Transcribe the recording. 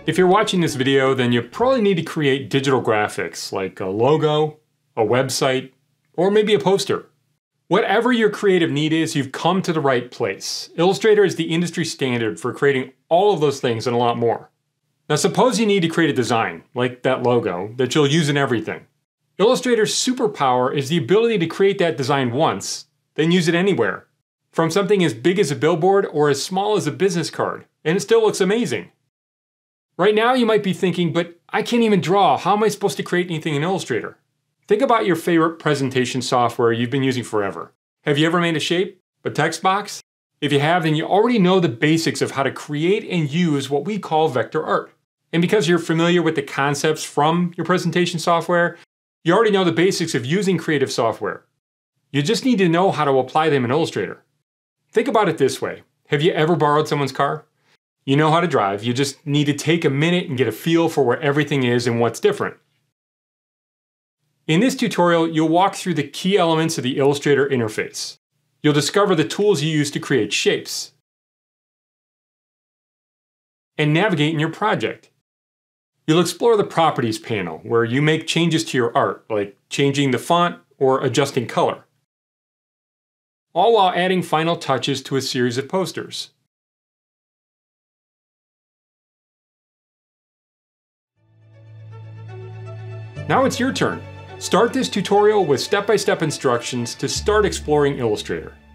If you're watching this video, then you probably need to create digital graphics like a logo, a website, or maybe a poster. Whatever your creative need is, you've come to the right place. Illustrator is the industry standard for creating all of those things and a lot more. Now suppose you need to create a design, like that logo, that you'll use in everything. Illustrator's superpower is the ability to create that design once, then use it anywhere. From something as big as a billboard or as small as a business card, and it still looks amazing. Right now you might be thinking, but I can't even draw. How am I supposed to create anything in Illustrator? Think about your favorite presentation software you've been using forever. Have you ever made a shape? A text box? If you have, then you already know the basics of how to create and use what we call vector art. And because you're familiar with the concepts from your presentation software, you already know the basics of using creative software. You just need to know how to apply them in Illustrator. Think about it this way. Have you ever borrowed someone's car? You know how to drive, you just need to take a minute and get a feel for where everything is and what's different. In this tutorial, you'll walk through the key elements of the Illustrator interface. You'll discover the tools you use to create shapes and navigate in your project. You'll explore the Properties panel, where you make changes to your art, like changing the font or adjusting color, all while adding final touches to a series of posters. Now it's your turn. Start this tutorial with step-by-step instructions to start exploring Illustrator.